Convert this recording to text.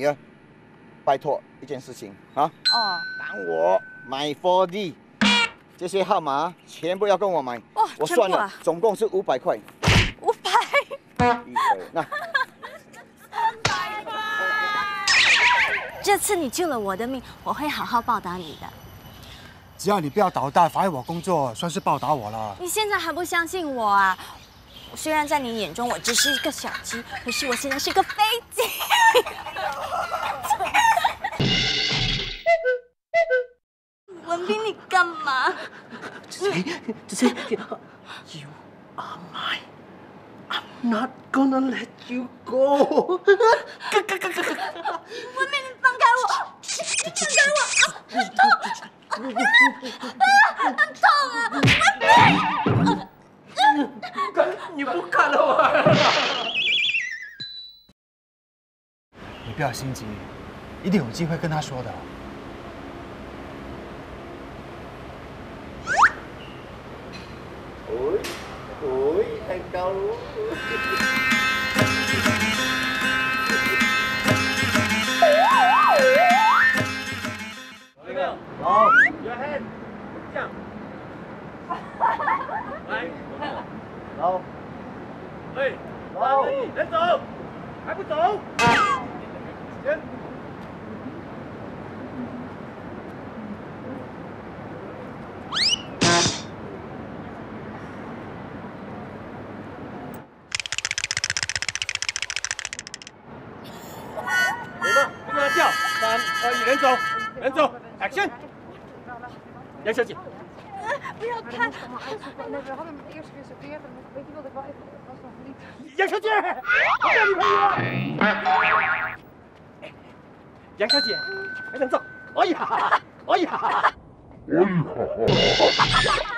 女儿，拜托一件事情啊，帮我买 4D， 这些号码全部要跟我买。 哇， 我算了，总共是500块。 500。 那。 这次你救了我的命，我会好好报答你的。 只要你不要捣蛋，妨碍我工作，算是报答我了。 你现在还不相信我啊？虽然在你眼中我只是一个小鸡，可是我现在是个飞机。文斌，你干嘛？ 这些 ，You are mine. I'm not gonna let you go. 文斌，你放开我！你放开我！痛！痛啊！文斌！ 你不看了我？ 你不要心急，一定有机会跟他说的。 太高了。有没有？好 ，Your hand， 这样。来，走。哎，走，人走，还不走？先。 叫3、2、1，人走，人走 ，Action！ 杨小姐， 不要看！ 杨小姐，我叫女朋友啊！杨小姐，还想走？哎呀，哎呀，哎呀！